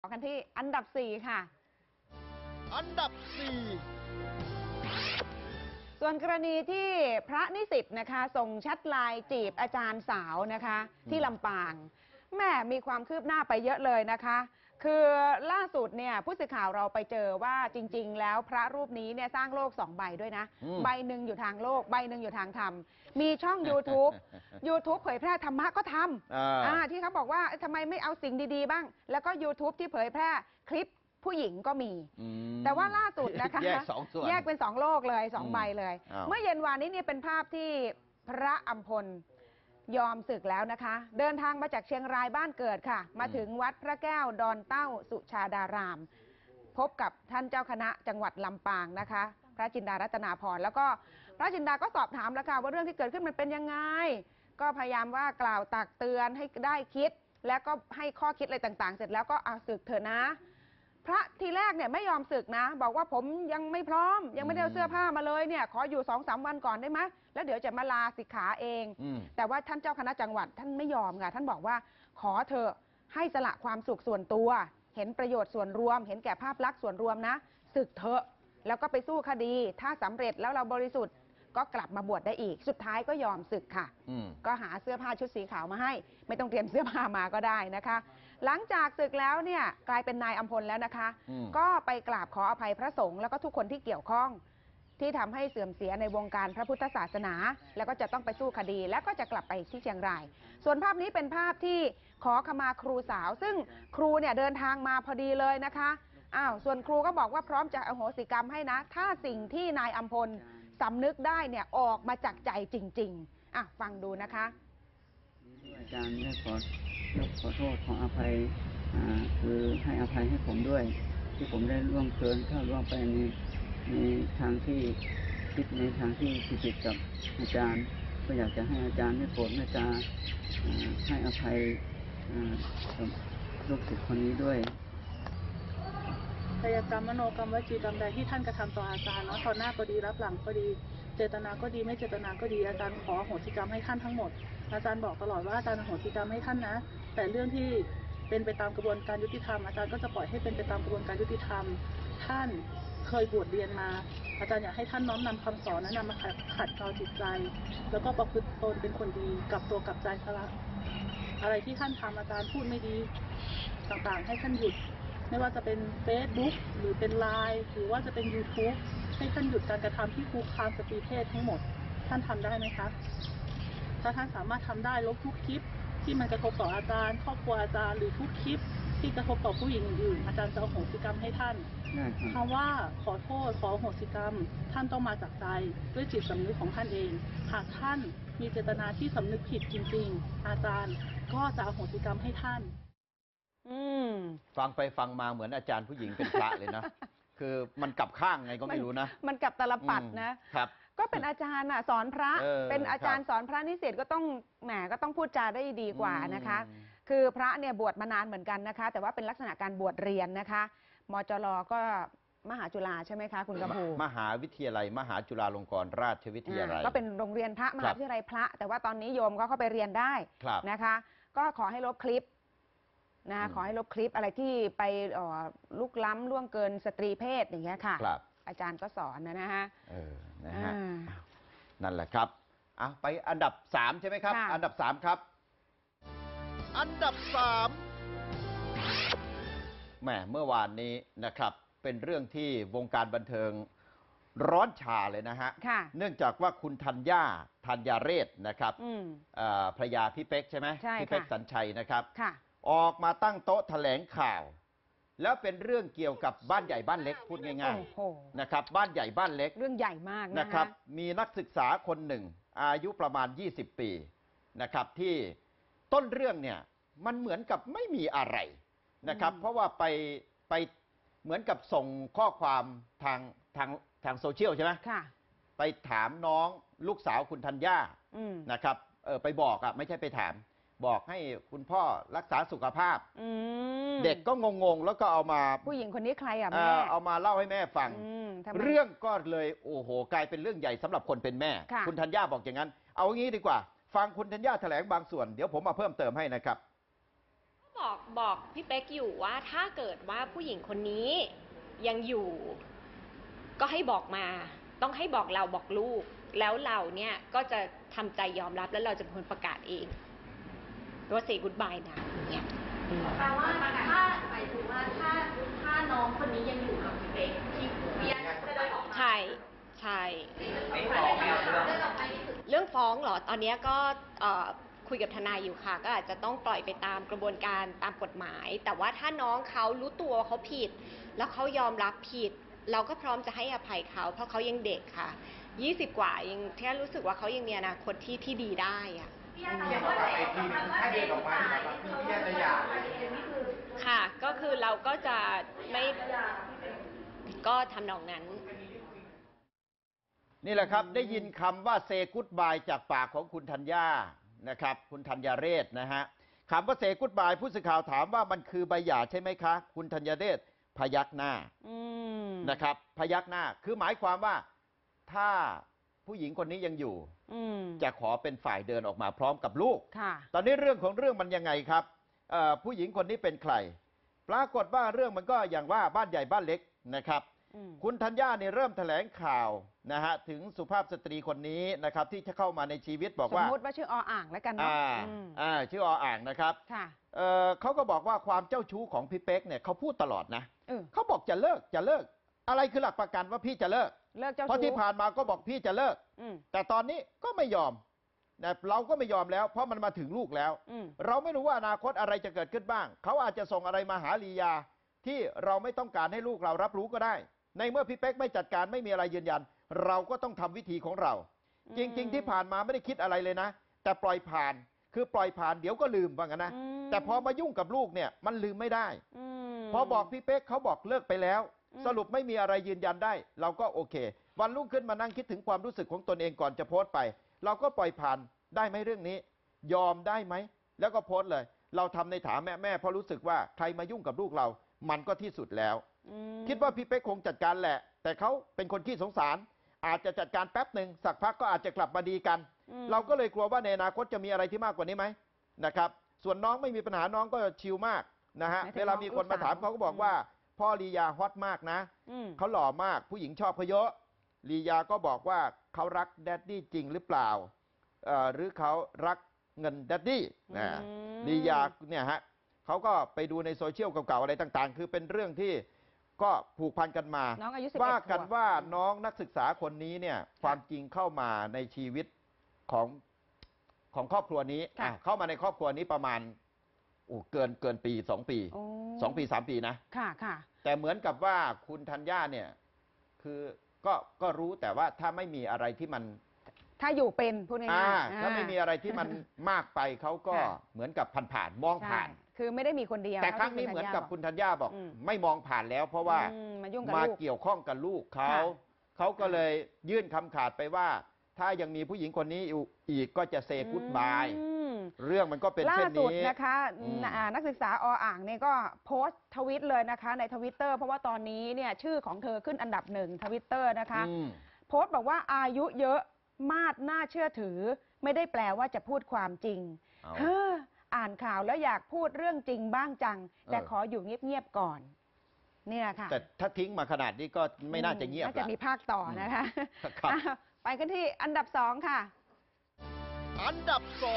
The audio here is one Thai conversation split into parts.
กันที่อันดับ4ค่ะอันดับส่วนกรณีที่พระนิสิตนะคะส่งแชทไลน์จีบอาจารย์สาวนะคะที่ลำปางแม่มีความคืบหน้าไปเยอะเลยนะคะคือล่าสุดเนี่ยผู้สื่อข่าวเราไปเจอว่าจริงๆแล้วพระรูปนี้เนี่ยสร้างโลก2 ใบด้วยนะใบหนึ่งอยู่ทางโลกใบหนึ่งอยู่ทางธรรมมีช่อง YouTube เผยแพร่ธรรมะก็ทำที่เขาบอกว่าทำไมไม่เอาสิ่งดีๆบ้างแล้วก็ YouTube ที่เผยแพร่คลิปผู้หญิงก็มีแต่ว่าล่าสุดนะคะแยกเป็น2 โลกเลย2 ใบเลยเมื่อเย็นวานนี้เนี่ยเป็นภาพที่พระอัมพลยอมศึกแล้วนะคะเดินทางมาจากเชียงรายบ้านเกิดค่ะมาถึงวัดพระแก้วดอนเต้าสุชาดารามพบกับท่านเจ้าคณะจังหวัดลำปางนะคะพระจินดารัตนาพรแล้วก็พระจินดาก็สอบถามแล้วค่ะว่าเรื่องที่เกิดขึ้นมันเป็นยังไงก็พยายามว่ากล่าวตักเตือนให้ได้คิดแล้วก็ให้ข้อคิดอะไรต่างๆเสร็จแล้วก็เอาศึกเถอะนะพระทีแรกเนี่ยไม่ยอมศึกนะบอกว่าผมยังไม่พร้อมยังไม่ได้เอาเสื้อผ้ามาเลยเนี่ยขออยู่2-3 วันก่อนได้ไหมแล้วเดี๋ยวจะมาลาสิกขาเองแต่ว่าท่านเจ้าคณะจังหวัดท่านไม่ยอมค่ะท่านบอกว่าขอเถอะให้สละความสุขส่วนตัวเห็นประโยชน์ส่วนรวมเห็นแก่ภาพลักษณ์ส่วนรวมนะศึกเถอะแล้วก็ไปสู้คดีถ้าสำเร็จแล้วเราบริสุทธิ์ก็กลับมาบวชได้อีกสุดท้ายก็ยอมศึกค่ะก็หาเสื้อผ้าชุดสีขาวมาให้ไม่ต้องเตรียมเสื้อผ้ามาก็ได้นะคะหลังจากศึกแล้วเนี่ยกลายเป็นนายอัมพลแล้วนะคะก็ไปกราบขออภัยพระสงฆ์แล้วก็ทุกคนที่เกี่ยวข้องที่ทำให้เสื่อมเสียในวงการพระพุทธศาสนาแล้วก็จะต้องไปสู้คดีแล้วก็จะกลับไปที่เชียงรายส่วนภาพนี้เป็นภาพที่ขอขมาครูสาวซึ่งครูเนี่ยเดินทางมาพอดีเลยนะคะส่วนครูก็บอกว่าพร้อมจะอโหสิกรรมให้นะถ้าสิ่งที่นายอัมพลสำนึกได้เนี่ยออกมาจากใจจริงๆฟังดูนะคะอาจารย์ได้ขอโทษขออภัยคือให้อภัยให้ผมด้วยที่ผมได้ล่วงเกินเข้าล่วงไปในทางที่คิดในทางที่ผิดกับอาจารย์ก็อยากจะให้อาจารย์ได้โปรดเมตตาให้อภัยกับลูกศิษย์คนนี้ด้วยกายกรรมมโนกรรมวจีกรรมใดที่ท่านกระทำต่ออาจารย์เนาะต่อหน้าก็ดีรับหลังก็ดีเจตนาก็ดีไม่เจตนาก็ดีอาจารย์ขออโหสิกรรมให้ท่านทั้งหมดอาจารย์บอกตลอดว่าอาจารย์อโหสิกรรมให้ท่านนะแต่เรื่องที่เป็นไปตามกระบวนการยุติธรรมอาจารย์ก็จะปล่อยให้เป็นไปตามกระบวนการยุติธรรมท่านเคยบวชเรียนมาอาจารย์อยากให้ท่านน้อมนำคำสอนนั้นนำมาขัดเกลาจิตใจแล้วก็ประพฤติตนเป็นคนดีกลับตัวกลับใจซะละอะไรที่ท่านทำอาจารย์พูดไม่ดีต่างๆให้ท่านหยุดไม่ว่าจะเป็น Facebook หรือเป็น LINE หรือว่าจะเป็น YouTube ให้ท่านหยุดการกระทำที่คุกคามสตรีเพศทั้งหมดท่านทำได้ไหมคะถ้าท่านสามารถทำได้ลบทุกคลิปที่มันกระทบต่ออาจารย์ครอบครัวอาจารย์หรือทุกคลิปที่กระทบต่อผู้หญิงอื่นๆอาจารย์จะอโหสิกรรมให้ท่านคำว่าขอโทษขออโหสิกรรมท่านต้องมาจากใจด้วยจิตสำนึกของท่านเองหากท่านมีเจตนาที่สำนึกผิดจริงๆอาจารย์ก็จะอโหสิกรรมให้ท่านฟังไปฟังมาเหมือนอาจารย์ผู้หญิงเป็นพระเลยนะ คือมันกลับข้างไงก็ไม่รู้นะมันกลับตลปัดนะครับก็เป็นอาจารย์สอนพระเป็นอาจารย์สอนพระนิสิตก็ต้องพูดจาได้ดีกว่านะคะคือพระเนี่ยบวชมานานเหมือนกันนะคะแต่ว่าเป็นลักษณะการบวชเรียนนะคะมจร.ก็มหาจุฬาใช่ไหมคะคุณกำพูมหาวิทยาลัยมหาจุฬาลงกรณราชวิทยาลัยก็เป็นโรงเรียนพระมหาวิทยาลัยพระแต่ว่าตอนนี้โยมก็เข้าไปเรียนได้นะคะก็ขอให้ลบคลิปขอให้ลบคลิปอะไรที่ไปลุกล้ำล่วงเกินสตรีเพศอย่างเงี้ยค่ะอาจารย์ก็สอนนะฮะนั่นแหละครับไปอันดับ3ใช่ไหมครับอันดับ3ครับอันดับ3แหมเมื่อวานนี้นะครับเป็นเรื่องที่วงการบันเทิงร้อนฉาเลยนะฮะเนื่องจากว่าคุณธัญเรศนะครับภรรยาพี่เป๊กใช่ไหมพี่เป๊กสัญชัยนะครับออกมาตั้งโต๊ะแถลงข่าวแล้วเป็นเรื่องเกี่ยวกับบ้านใหญ่บ้านเล็กพูดง่ายๆนะครับบ้านใหญ่บ้านเล็กเรื่องใหญ่มากนะครับมีนักศึกษาคนหนึ่งอายุประมาณ20 ปีนะครับที่ต้นเรื่องเนี่ยมันเหมือนกับไม่มีอะไรนะครับเพราะว่าไปเหมือนกับส่งข้อความทางโซเชียลใช่ไหมไปถามน้องลูกสาวคุณธัญญานะครับไปบอกไม่ใช่ไปถามบอกให้คุณพ่อรักษาสุขภาพเด็กก็งงๆแล้วก็เอามาผู้หญิงคนนี้ใครแม่เอามาเล่าให้แม่ฟังเรื่องก็เลยโอ้โหกลายเป็นเรื่องใหญ่สำหรับคนเป็นแม่คุณธัญญาบอกอย่างนั้นเอางี้ดีกว่าฟังคุณธัญญาแถลงบางส่วนเดี๋ยวผมมาเพิ่มเติมให้นะครับบอกพี่เป๊กอยู่ว่าถ้าเกิดว่าผู้หญิงคนนี้ยังอยู่ ก็ให้บอกมาต้องให้บอกเราบอกลูก แล้วเราเนี่ยก็จะทำใจยอมรับแล้วเราจะเป็นคนประกาศเองว่าเซกู๊ดบายนะอย่างเงี้ยแปลว่าถ้าหมายถึงว่าถ้าน้องคนนี้ยังอยู่กับพี่เป๊กที่เรียนจะได้ออกมาใช่เรื่องฟ้องเหรอตอนนี้ก็คุยกับทนายอยู่ค่ะก็อาจจะต้องปล่อยไปตามกระบวนการตามกฎหมาย แต่ว่าถ้าน้องเขารู้ตัวว่าเขาผิด แล้วเขายอมรับผิด เราก็พร้อมจะให้อภัยเขาเพราะเขายังเด็กค่ะ20 กว่ายังแค่รู้สึกว่าเขายังมีอนาคตที่ดีได้อะค่ะก็คือเราก็จะไม่ก็ทำนองนั้นนี่แหละครับได้ยินคำว่าเซกู๊ดบายจากปากของคุณธัญญานะครับคุณธัญเรศนะฮะคำว่าเซกู๊ดบายผู้สื่อข่าวถามว่ามันคือใบหย่าใช่ไหมคะคุณธัญเรศพยักหน้านะครับพยักหน้าคือหมายความว่าถ้าผู้หญิงคนนี้ยังอยู่จะขอเป็นฝ่ายเดินออกมาพร้อมกับลูกตอนนี้เรื่องของเรื่องมันยังไงครับผู้หญิงคนนี้เป็นใครปรากฏว่าเรื่องมันก็อย่างว่าบ้านใหญ่บ้านเล็กนะครับคุณธัญญาเนี่ยเริ่มแถลงข่าวนะฮะถึงสุภาพสตรีคนนี้นะครับที่จะเข้ามาในชีวิตบอกว่าสมมติว่าชื่ออ่างแล้วกันเนาะชื่ออ่างนะครับเขาก็บอกว่าความเจ้าชู้ของพี่เป๊กเนี่ยเขาพูดตลอดนะเขาบอกจะเลิกอะไรคือหลักประกันว่าพี่จะเลิกเจ้าชู้เพราะที่ผ่านมาก็บอกพี่จะเลิกแต่ตอนนี้ก็ไม่ยอมแต่เราก็ไม่ยอมแล้วเพราะมันมาถึงลูกแล้วเราไม่รู้ว่าอนาคตอะไรจะเกิดขึ้นบ้างเขาอาจจะส่งอะไรมาหาลียาที่เราไม่ต้องการให้ลูกเรารับรู้ก็ได้ในเมื่อพี่เป๊กไม่จัดการไม่มีอะไรยืนยันเราก็ต้องทำวิธีของเราจริงๆที่ผ่านมาไม่ได้คิดอะไรเลยนะแต่ปล่อยผ่านคือปล่อยผ่านเดี๋ยวก็ลืมว่างั้นนะแต่พอมายุ่งกับลูกเนี่ยมันลืมไม่ได้พอบอกพี่เป๊กเขาบอกเลิกไปแล้วสรุปไม่มีอะไรยืนยันได้เราก็โอเควันรุ่งขึ้นมานั่งคิดถึงความรู้สึกของตนเองก่อนจะโพสต์ไปเราก็ปล่อยผ่านได้ไหมเรื่องนี้ยอมได้ไหมแล้วก็โพสต์เลยเราทำในฐานะแม่เพราะรู้สึกว่าใครมายุ่งกับลูกเรามันก็ที่สุดแล้วคิดว่าพี่เป๊กคงจัดการแหละแต่เขาเป็นคนขี้สงสารอาจจะจัดการแป๊บหนึ่งสักพักก็อาจจะกลับมาดีกันเราก็เลยกลัวว่าในอนาคตจะมีอะไรที่มากกว่านี้ไหมนะครับส่วนน้องไม่มีปัญหาน้องก็ชิลมากนะฮะเวลามีคนมาถามเขาก็บอกว่าพ่อลียาฮอตมากนะเขาหล่อมากผู้หญิงชอบเขาเยอะลียาก็บอกว่าเขารักแดดดี้จริงหรือเปล่าหรือเขารักเงินแดดดี้ลียาเนี่ยฮะเขาก็ไปดูในโซเชียลเก่าๆอะไรต่างๆคือเป็นเรื่องที่ก็ผูกพันกันมาว่ากันว่าน้องนักศึกษาคนนี้เนี่ยความจริงเข้ามาในชีวิตของครอบครัวนี้เข้ามาในครอบครัวนี้ประมาณเกินปี2 ปี2 ปี 3 ปีนะแต่เหมือนกับว่าคุณธัญญาเนี่ยคือก็รู้แต่ว่าถ้าไม่มีอะไรที่มันถ้าอยู่เป็นพูดง่ายๆถ้าไม่มีอะไรที่มันมากไปเขาก็เหมือนกับผ่านมองผ่านคือไม่ได้มีคนเดียวแต่ครั้งนี้เหมือนกับคุณธัญญาบอกไม่มองผ่านแล้วเพราะว่ามาเกี่ยวข้องกับลูกเขาก็เลยยื่นคำขาดไปว่าถ้ายังมีผู้หญิงคนนี้อีกก็จะเซกู๊ดบายเรื่องมันก็เป็นเช่นนี้ล่าสุดนะคะนักศึกษาอ่างเนี่ยก็โพสต์ทวิตเลยนะคะในทวิตเตอร์เพราะว่าตอนนี้เนี่ยชื่อของเธอขึ้นอันดับ1ทวิตเตอร์นะคะโพสต์บอกว่าอายุเยอะมาดน่าเชื่อถือไม่ได้แปลว่าจะพูดความจริงอ่านข่าวแล้วอยากพูดเรื่องจริงบ้างจังแต่ขออยู่เงียบๆก่อนเนี่ยค่ะแต่ถ้าทิ้งมาขนาดนี้ก็ไม่น่าจะเงียบน่าจะมีภาคต่อนะคะไปกันที่อันดับ2ค่ะอันดับ2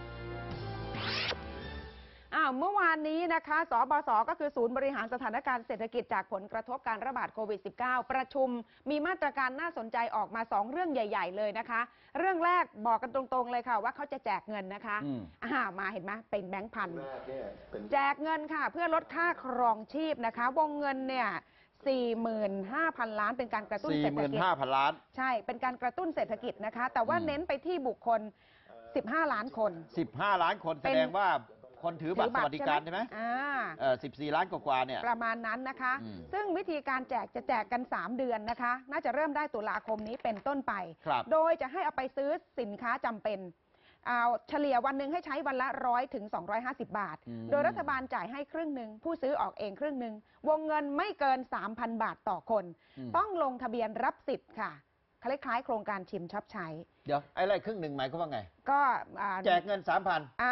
เมื่อวานนี้นะคะสบศก็คือศูนย์บริหารสถานการณ์เศรษฐกิจจากผลกระทบการระบาดโควิด -19 ประชุมมีมาตรการน่าสนใจออกมา2 เรื่องใหญ่ๆเลยนะคะเรื่องแรกบอกกันตรงๆเลยค่ะว่าเขาจะแจกเงินนะคะมาเห็นไหมเป็นแบงค์พันแจกเงินค่ะเพื่อลดค่าครองชีพนะคะวงเงินเนี่ย 45,000 ล้านเป็นการกระตุ้นเศรษฐกิจ 45,000 ล้านใช่เป็นการกระตุ้นเศรษฐกิจนะคะแต่ว่าเน้นไปที่บุคคล15 ล้านคน 15 ล้านคนแสดงว่าคนถือบัตรสวัสดิการใช่ไหม14 ล้านกว่าเนี่ยประมาณนั้นนะคะซึ่งวิธีการแจกจะแจกกัน3 เดือนนะคะน่าจะเริ่มได้ตุลาคมนี้เป็นต้นไปโดยจะให้เอาไปซื้อสินค้าจำเป็นเฉลี่ยวันหนึ่งให้ใช้วันละ100 ถึง 250 บาทโดยรัฐบาลจ่ายให้ครึ่งหนึ่งผู้ซื้อออกเองครึ่งหนึ่งวงเงินไม่เกิน 3,000 บาทต่อคนต้องลงทะเบียนรับสิทธิ์ค่ะคล้ายๆโครงการชิมช็อปใช้เดี๋ยวไอ้ไรครึ่งหนึ่งหมายความว่าไงก็แจกเงิน 3,000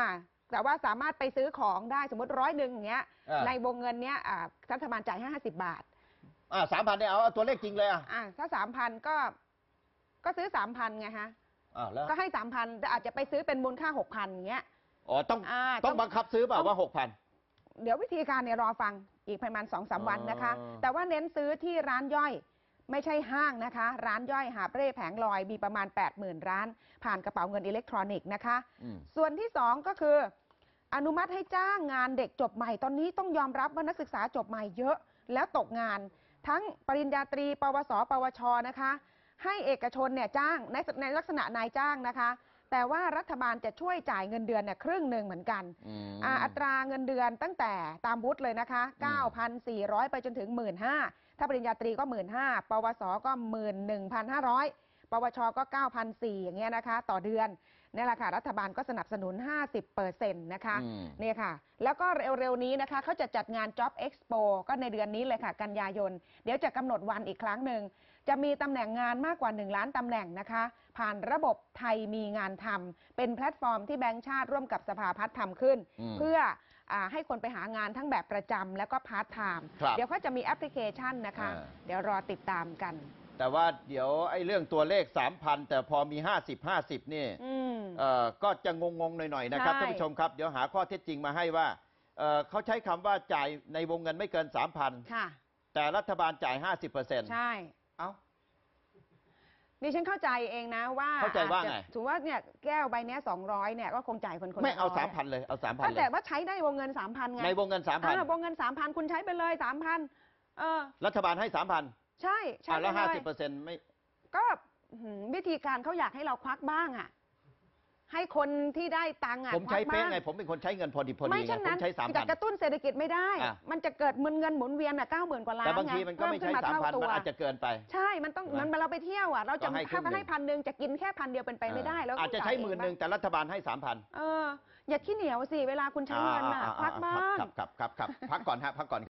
แต่ว่าสามารถไปซื้อของได้สมมติ100อย่างเงี้ยอ่าในวงเงินเนี้ยรัฐบาลจ่ายให้50 บาท 3,000เนี่ยเอาตัวเลขจริงเลยถ้า 3,000 ก็ซื้อ 3,000ไงฮะแล้วก็ให้ 3,000 แต่อาจจะไปซื้อเป็นมูลค่า 6,000อย่างเงี้ยต้องบังคับซื้อเปล่าว่า 6,000 เดี๋ยววิธีการเนี่ยรอฟังอีกประมาณ 2-3 วันนะคะ แต่ว่าเน้นซื้อที่ร้านย่อยไม่ใช่ห้างนะคะ ร้านย่อยหาบเร่แผงลอยมีประมาณ 80,000 ร้าน ผ่านกระเป๋าเงินอิเล็กทรอนิกส์นะคะ ส่วนที่ 2 ก็คือ อนุมัติให้จ้างงานเด็กจบใหม่ตอนนี้ต้องยอมรับว่านักศึกษาจบใหม่เยอะแล้วตกงาน ทั้งปริญญาตรี ปวส ปวชนะคะ ให้เอกชนเนี่ยจ้างในลักษณะนายจ้างนะคะ แต่ว่ารัฐบาลจะช่วยจ่ายเงินเดือนเนี่ยครึ่งหนึ่งเหมือนกัน อัตราเงินเดือนตั้งแต่ตามวุฒิเลยนะคะ 9,400 ไปจนถึง 15,000 ถ้าปริญญาตรีก็ 15,000 ปวส ก็ 11,500 ปวช ก็ 9,400 อย่างเงี้ยนะคะ ต่อเดือนนี่แหละค่ะรัฐบาลก็สนับสนุน 50% นะคะเนี่ยค่ะ แล้วก็เร็วๆนี้นะคะเขาจะจัดงาน Job Expo ก็ในเดือนนี้เลยค่ะ กันยายน เดี๋ยวจะกำหนดวันอีกครั้งหนึ่ง จะมีตำแหน่งงานมากกว่า 1 ล้านตำแหน่งนะคะ ผ่านระบบไทยมีงานทำเป็นแพลตฟอร์มที่แบงก์ชาติร่วมกับสภาพัฒน์ทำขึ้น เพื่อให้คนไปหางานทั้งแบบประจำแล้วก็พาร์ทไทม์เดี๋ยวเขาจะมีแอปพลิเคชันนะคะ เดี๋ยวรอติดตามกันแต่ว่าเดี๋ยวไอ้เรื่องตัวเลข 3,000 แต่พอมี 50 นี่ก็จะงงๆหน่อยๆนะครับท่านผู้ชมครับ เดี๋ยวหาข้อเท็จจริงมาให้ว่าเขาใช้คำว่าจ่ายในวงเงินไม่เกิน 3,000 ค่ะแต่รัฐบาลจ่าย 50% ใช่เอ้าดิฉันเข้าใจเองนะว่าเข้าใจว่าไงถือว่าเนี่ยแก้วใบเนี้ย200เนี่ยก็คงจ่ายคนละไม่เอา 100 3,000 เลยเอา 3,000 ก็เลแต่ยว่าใช้ได้วงเงิน 3,000 ไงในวงเงิน 3,000 วงเงิน 3,000 คุณใช้ไปเลย 3,000 รัฐบาลให้ 3,000 ใช่ใช้ไปแล้วเลย 50% ไม่ก็วิธีการเขาอยากให้เราควักบ้างอ่ะ ให้คนที่ได้ตังค์อ่ะผมใช้ควักเป๊ะบ้างไง ผมเป็นคนใช้เงินพอดีไม่ไงเช่นผนั้มนใช้จะกระ 3,000 ตุ้นเศรษฐกิจไม่ได้ มันจะเกิดเงินหมุนเวียนอ่ะ 90,000 กว่าล้านแต่บางทีมันก็ไม่ใช่เพิ่ขึ้น 3,000 ตัวมันอาจจะเกินไปใช่ มันต้องมันเราไปเที่ยวอ่ะ เราจะก็ให้ครึ่งหนึ่งให้1,000 จะกินแค่1,000 เดียวเป็นไปไม่ได้แล้วอาจจะใช้10,000 แต่รัฐบาลให้ 3,000 อย่าขี้เหนียวสิเวลาคุณใช้เงินอ่ะควักบ้างครับพักก่อนฮะพักก่อน